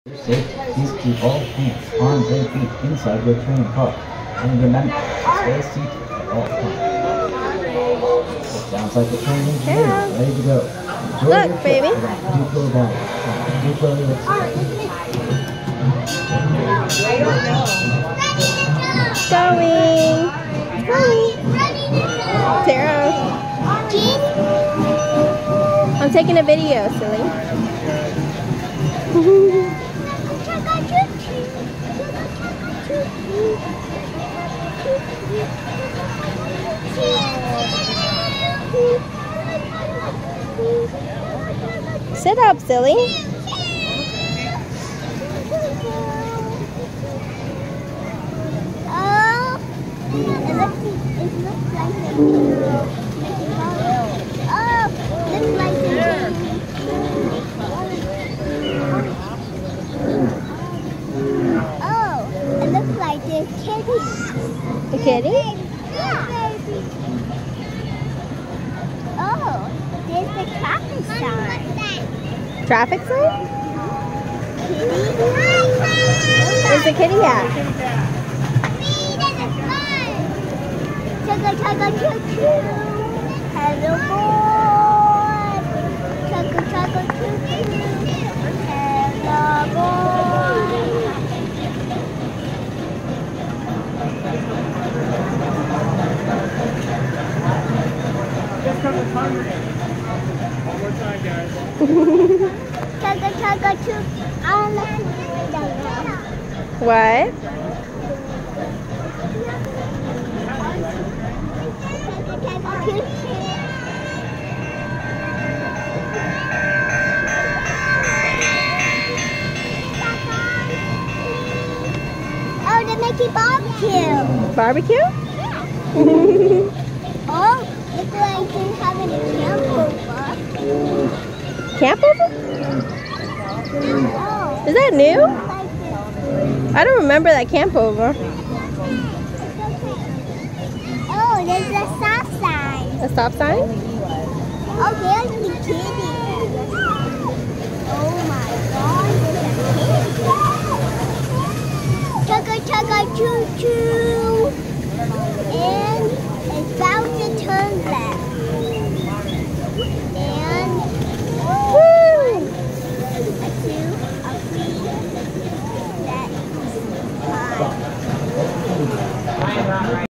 Safe, please keep all hands, arms, and feet inside your train car. And remember, stay seated at all times. It sounds like the train engineer is ready to go. Enjoy your trip baby. around Duplo Valley. Duplo Going. Tara. I'm taking a video, silly. Sit up, silly. Oh, it looks like a it looks like a kitty. The kitty? Yeah. Oh, there's the traffic sign. Traffic sign? Kitty. Where's the kitty at? Chugga chugga choo choo. Hello boy. Chugga chugga choo choo. Hello boy. Just come to hungry. One more time, guys. Chugga chugga choo. I'm looking down now. What? Oh, they're making barbecue. Barbecue? Yeah. Oh, look like they're having a camp over. Camp over? Oh, Is that new? like this. I don't remember that camp over. Oh, there's a stop sign. A stop sign? Oh, there's the kitty.